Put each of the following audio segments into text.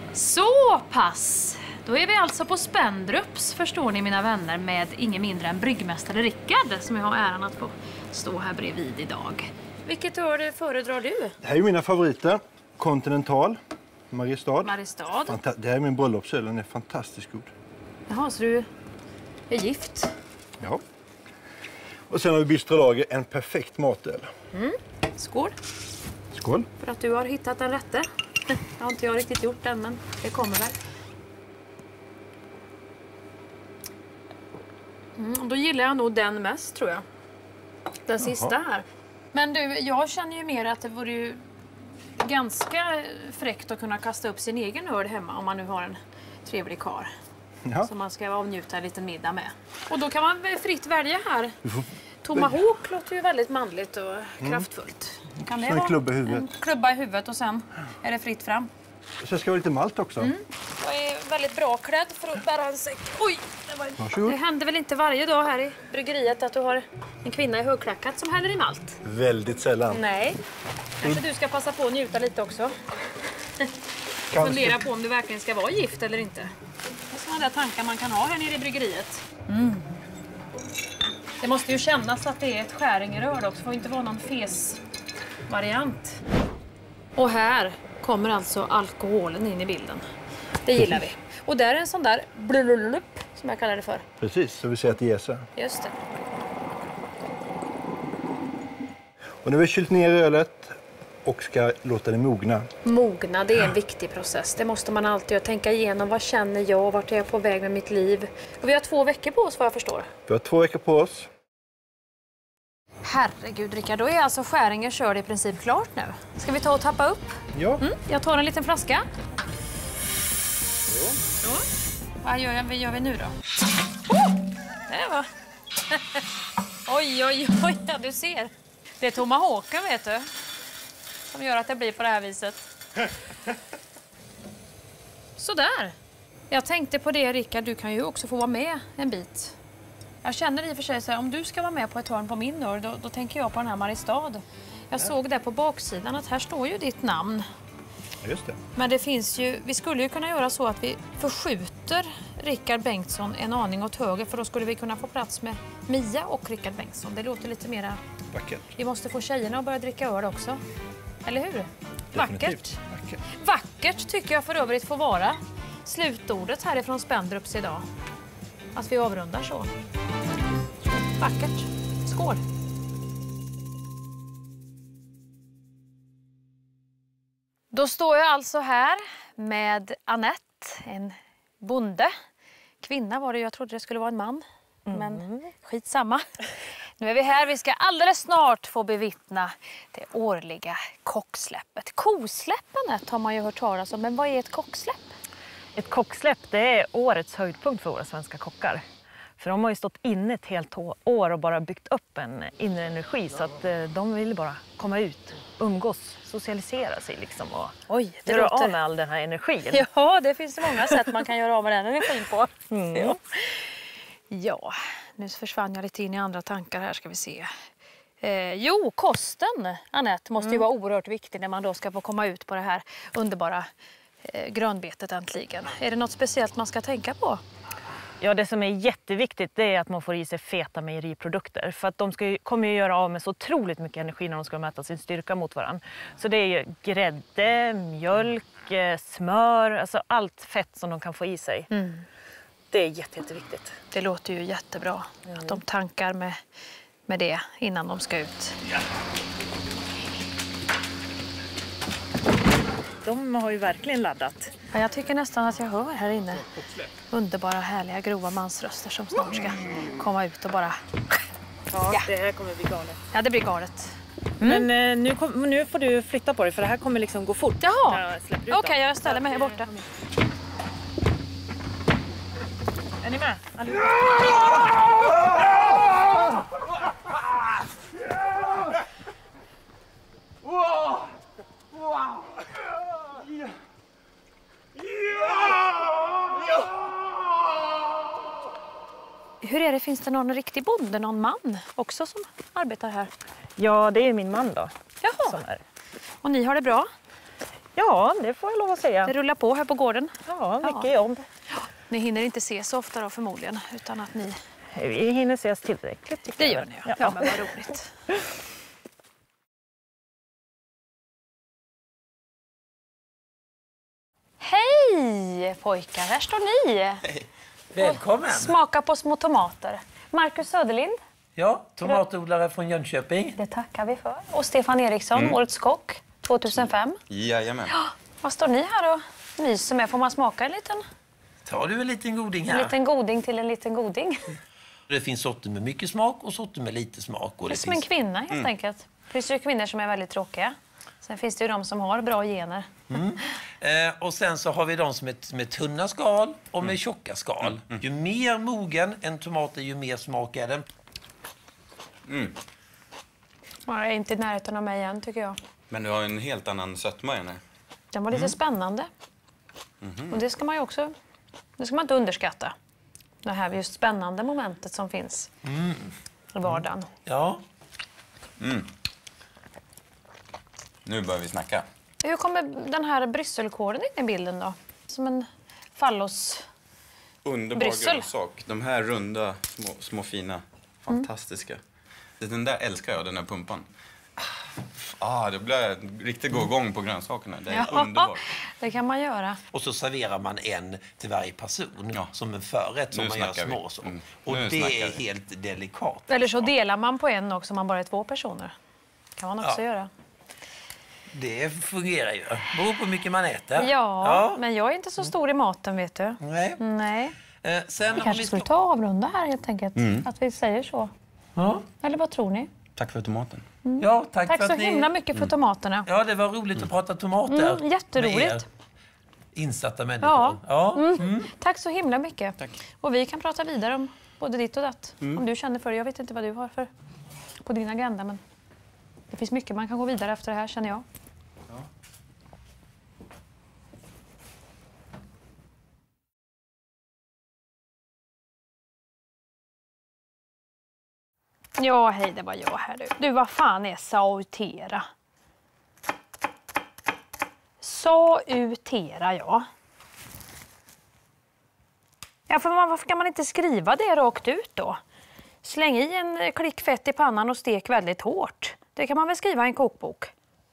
Så pass! Då är vi alltså på Spendrups, förstår ni mina vänner, med ingen mindre än bryggmästare Rickard som jag har äran att få stå här bredvid idag. Vilket öl föredrar du? Det här är mina favoriter. Continental, Mariestad. Mariestad. Det här är min bröllopsöl, den är fantastiskt god. Jaha, så du är gift? Ja. Och sen har vi Bystra Lager, en perfekt matöl. Skål. Skål. För att du har hittat den rätte. Det har inte jag riktigt gjort än, men det kommer väl. Då gillar jag nog den mest, tror jag. Den sista här. Men du, jag känner ju mer att det vore ju ganska fräckt att kunna kasta upp sin egen öl hemma om man nu har en trevlig karl. Ja. Som man ska avnjuta en liten middag med. Och då kan man fritt välja här. Tomahawk låter ju väldigt manligt och kraftfullt. Kan det en vara klubba i huvudet. en klubba i huvudet och sen är det fritt fram. Så ska vi ha lite malt också. Jag är väldigt bra klädd för att bära en säck. Oj! Varsågod. Det händer väl inte varje dag här i bryggeriet att du har en kvinna i högklackat som häller i malt? Väldigt sällan. Nej. Kanske du ska passa på att njuta lite också. Fundera på om du verkligen ska vara gift eller inte. Det är sådana där tankar man kan ha här nere i bryggeriet. Det måste ju kännas att det är ett Skäringeröl också. Det får inte vara någon fes variant. Och här kommer alltså alkoholen in i bilden. Det gillar vi. Och där är en sån där blululup som jag kallar det för. Precis, så vi ser att det ger sig. Just det. Och nu har vi kylt ner ölet och ska låta det mogna. Mogna, det är en viktig process. Det måste man alltid göra. Tänka igenom vad känner jag, vart är jag på väg med mitt liv. Och vi har 2 veckor på oss vad jag förstår. Vi har 2 veckor på oss. Herregud Rickard, då är alltså Skäringer körd i princip klart nu. Ska vi ta och tappa upp? Ja. Jag tar en liten flaska. Så. Vad gör vi nu då? Det var... oj, ja, du ser. Det är Tomahawken, vet du. Som gör att det blir på det här viset. Sådär. Jag tänkte på det, Rickard, du kan ju också få vara med en bit. Jag känner i och för sig så här, om du ska vara med på ett hörn på min öl, då tänker jag på den här Mariestad. Jag såg där på baksidan att här står ju ditt namn. Just det. Men det finns ju, vi skulle ju kunna göra så att vi förskjuter Rickard Bengtsson en aning åt höger, för då skulle vi kunna få plats med Mia och Rickard Bengtsson. Det låter lite mera... Vackert. Vi måste få tjejerna att börja dricka öl också. Eller hur? Definitivt. Vackert. Vackert tycker jag för övrigt får vara slutordet härifrån Spendrups idag. Att vi avrundar så. Vackert. Skål! Då står jag alltså här med Anette, en bonde. Kvinna var det, jag trodde det skulle vara en man. Men skitsamma. Nu är vi här, vi ska alldeles snart få bevittna det årliga kocksläppet. Kosläpp, Anette, har man ju hört talas om, men vad är ett kocksläpp? Ett kocksläpp, det är årets höjdpunkt för våra svenska kockar. För de har ju stått inne ett helt år och bara byggt upp en inre energi, så att de vill bara komma ut, umgås, socialisera sig liksom och göra av med all den här energin. Ja, det finns många sätt man kan göra av med den energin på. Ja, nu försvann jag lite in i andra tankar här, ska vi se. Jo, kosten, Anette, måste ju vara oerhört viktig när man då ska få komma ut på det här underbara grönbetet äntligen. Är det något speciellt man ska tänka på? Ja, det som är jätteviktigt, det är att man får i sig feta mejeriprodukter. För att de kommer ju göra av med så otroligt mycket energi när de ska mäta sin styrka mot varandra. Så det är ju grädde, mjölk, smör, alltså allt fett som de kan få i sig. Det är jätteviktigt. Det låter ju jättebra att de tankar med det innan de ska ut. De har ju verkligen laddat. Ja, jag tycker nästan att jag hör här inne underbara, härliga, grova mansröster som snart ska komma ut och bara... Ja, det här kommer bli galet. Ja, det blir galet. Men nu får du flytta på dig, för det här kommer liksom gå fort. Jaha, okej, jag ställer mig här borta. Är ni med? Hur är det, finns det någon riktig bonde, någon man också som arbetar här? Ja, det är min man då. Jaha, som är. och ni har det bra? Ja, det får jag lov att säga. Det rullar på här på gården. Ja, mycket jobb. Ni hinner inte se så ofta då förmodligen, utan att ni... Vi hinner ses tillräckligt. Det gör ni, ja. Ja, men vad roligt. Hej pojkar, här står ni. Hej. Välkommen! Smaka på små tomater. Marcus Söderlind. Ja, tomatodlare från Jönköping. Det tackar vi för. Och Stefan Eriksson, Årets kock 2005. Jajamän. Vad står ni här och myser med? Får man smaka en liten? Tar du en liten goding här? En liten goding till en liten goding. Det finns sorter med mycket smak och sorter med lite smak. Och Det är som en kvinna helt enkelt. Det finns ju kvinnor som är väldigt tråkiga. Sen finns det ju de som har bra gener. Och sen så har vi de som är med tunna skal och med tjocka skal. Ju mer mogen en tomat är, ju mer smak är den. Jag är inte i närheten av mig än tycker jag. Men du har en helt annan sötma i den här. Den var lite spännande. Och det ska man ju också... Det ska man inte underskatta. Det här just spännande momentet som finns i vardagen. Ja. Nu börjar vi snacka. Hur kommer den här brysselkålen in i bilden då? Som en fallos... Underbar Bryssel. grönsak. De här runda, små fina, fantastiska. Den där älskar jag, den här pumpan. Det blir riktigt gå igång på grönsakerna. Det är underbart. Det kan man göra. Och så serverar man en till varje person. Ja. Som en förrätt som Nu man gör snackar vi. små så. Och Nu det snackar är vi. helt delikat. Eller så delar man på en också om man bara är 2 personer. kan man också göra. Det fungerar ju. Beror på hur mycket man äter. Ja, men jag är inte så stor i maten, vet du. Nej. Nej. Sen Vi kanske skulle ta avrunda här helt enkelt. Att vi säger så. Ja. Eller vad tror ni? Tack för tomaten. Ja, tack Tack för så att ni... himla mycket för tomaterna. Ja, det var roligt att prata tomater. Jätteroligt. Med er insatta människor. Ja. Tack så himla mycket. Tack. Och vi kan prata vidare om både ditt och datt. Om du känner för det. Jag vet inte vad du har för på din agenda, men det finns mycket man kan gå vidare efter det här, känner jag. Ja, hej, det var jag här du. Du, vad fan är sautera? Sautera, ja. Ja, för varför kan man inte skriva det rakt ut då? Släng i en klick fett i pannan och stek väldigt hårt. Det kan man väl skriva i en kokbok.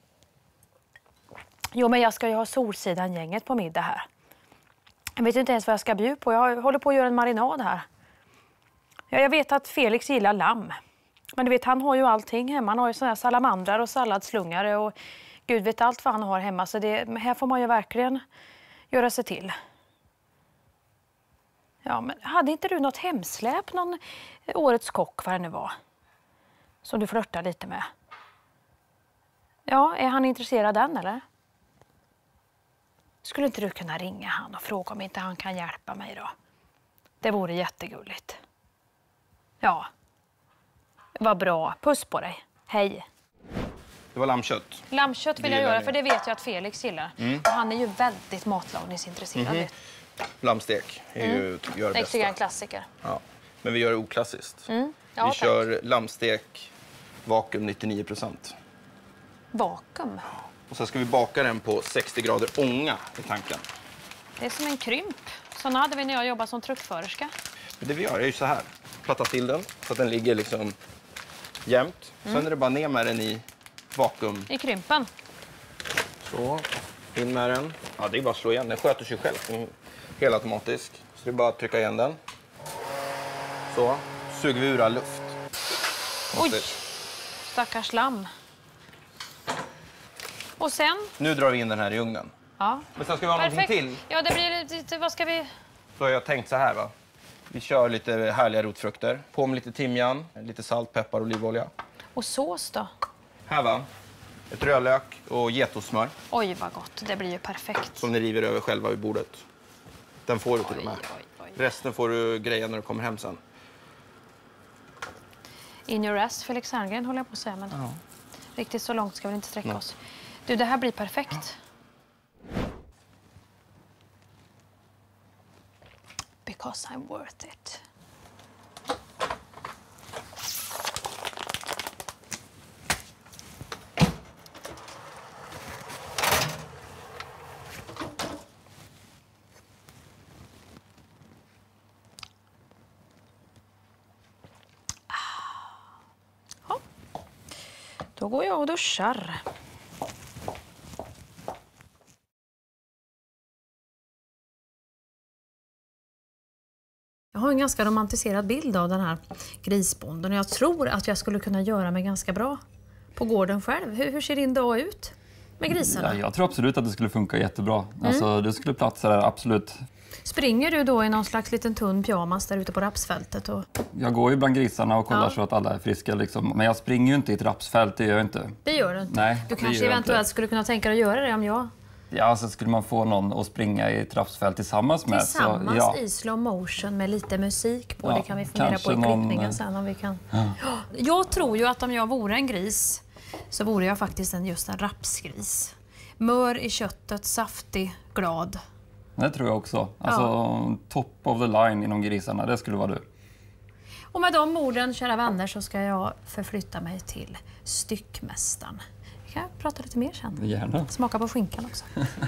Jo, men jag ska ju ha Solsidan-gänget på middag här. Jag vet inte ens vad jag ska bjuda på. Jag håller på att göra en marinad här. Ja, jag vet att Felix gillar lamm. Men du vet, han har ju allting hemma. Han har ju såna här salamandrar och salladslungare och Gud vet allt vad han har hemma. Så det, här får man ju verkligen göra sig till. Ja, men hade inte du något hemsläp, någon årets kock, vad det nu var, som du flörtar lite med? Ja, är han intresserad av den eller? Skulle inte du kunna ringa han och fråga om inte han kan hjälpa mig då? Det vore jättegulligt. Ja, vad bra. Puss på dig. Hej. Det var lammkött. Lammkött vill jag gillar göra, ni. för det vet jag att Felix gillar. Och han är ju väldigt matlagningsintresserad. Lammstek är ju gör Det är en bästa. klassiker. Ja. Men vi gör det oklassiskt. Ja, Vi tack. kör lammstek vakuum 99%. Vakuum. Och så ska vi baka den på 60 grader ånga i tanken. Det är som en krymp. Såna hade vi när jag jobbade som truckförerska. Men det vi gör är ju så här. Platta till den så att den ligger liksom jämnt. Sen är det bara ner med den i vakuum. I krympen. Så, in med den. Ja, det är bara att slå igen. Den sköter sig själv. Den är helt automatisk. Så det är bara att trycka igen den. Så, suger vi ur all luft. Oj, stackars lamm. Och sen? Nu drar vi in den här i ugnen. Ja. Men sen ska vi ha någonting till. Ja, det blir lite, vad ska vi? Så har jag tänkt så här va. Vi kör lite härliga rotfrukter. På med lite timjan, lite salt, peppar och olivolja. Och sås då? Här va. Ett rödlök och getostsmör Oj, vad gott. Det blir ju perfekt. som ni river över själva vid bordet. Den får du till och med. Oj. Resten får du greja när du kommer hem sen. In your ass, Felix Herngren håller jag på att säga. Men riktigt så långt ska vi inte sträcka oss. Du, det här blir perfekt. Because I'm worth it. Då går jag och duschar. Jag har en ganska romantiserad bild av den här grisbonden och jag tror att jag skulle kunna göra mig ganska bra på gården själv. Hur ser din dag ut med grisarna? Ja, jag tror absolut att det skulle funka jättebra. Alltså, det skulle platsa där, absolut. Springer du då i någon slags liten tunn pyjamas där ute på rapsfältet? Och... Jag går ju bland grisarna och kollar så att alla är friska. Liksom. Men jag springer ju inte i ett rapsfält, det gör jag inte. Det gör du inte? Nej, du kanske eventuellt skulle kunna tänka dig att göra det om jag... Ja, alltså skulle man få någon att springa i ett rapsfält tillsammans med. Tillsammans så, i slow motion med lite musik på. Ja, det kan vi fundera på i klippningen sen om vi kan. Ja. Jag tror ju att om jag vore en gris så vore jag faktiskt just en rapsgris. Mör i köttet, saftig, glad. Det tror jag också. Alltså top of the line inom grisarna, det skulle vara du. Och med de orden, kära vänner, så ska jag förflytta mig till styckmästaren. Vi kan prata lite mer sen. Gärna. Smaka på skinkan också.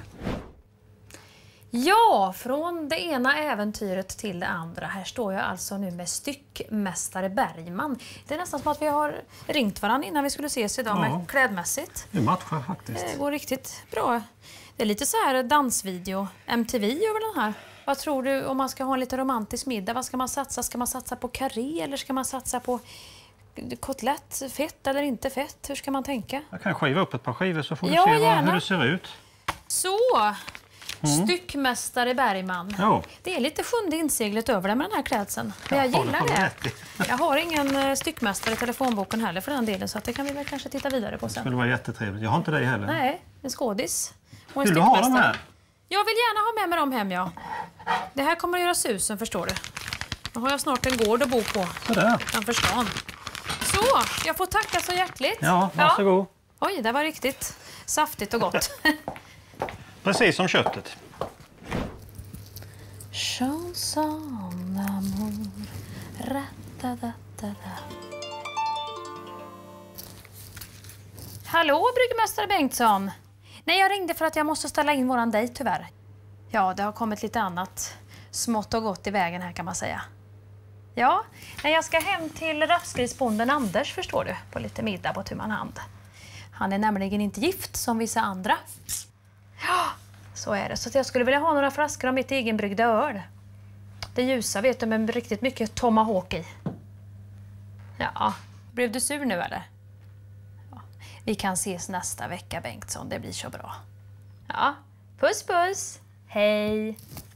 Ja, från det ena äventyret till det andra. Här står jag alltså nu med styckmästare Bergman. Det är nästan som att vi har ringt varandra innan vi skulle ses idag med klädmässigt. Det matchar faktiskt. Det går riktigt bra. Det är lite så här dansvideo, MTV över den här. Vad tror du om man ska ha en lite romantisk middag? Vad ska man satsa? Ska man satsa på karré eller ska man satsa på kotlett? Fett eller inte fett? Hur ska man tänka? Jag kan skiva upp ett par skivor så får du Ja, se gärna. hur det ser ut. Så, styckmästare Bergman. Ja. Det är lite sjunde inseglet över det med den här klädseln. Men jag gillar det. Jag har ingen styckmästare i telefonboken heller för den delen, så att det kan vi väl kanske titta vidare på Det sen. skulle vara jättetrevligt. Jag har inte det heller. Nej, en skådis. Och en Vill du ha dem styckmästare. här? Jag vill gärna ha med mig dem hem, ja. Det här kommer att göra susen, förstår du. Då har jag snart en gård att bo på. Sådär. Framför stan. Så, jag får tacka så hjärtligt. Ja, varsågod. Oj, det var riktigt saftigt och gott. Precis som köttet. Chanson amour, ratatatada. Hallå, bryggmästare Bengtsson. Nej, jag ringde för att jag måste ställa in våran dejt tyvärr. Ja, det har kommit lite annat smått och gott i vägen här kan man säga. Ja, nej, jag ska hem till rapsgrisbonden Anders, förstår du, på lite middag på tu man hand. Han är nämligen inte gift som vissa andra. Ja, så är det. Så jag skulle vilja ha några flaskor av mitt egenbryggda öl. Det ljusa, vet du, med riktigt mycket tomahawk i. Ja, blev du sur nu eller? Ja. Vi kan ses nästa vecka, Bengtsson. Det blir så bra. Ja, puss puss. Hej.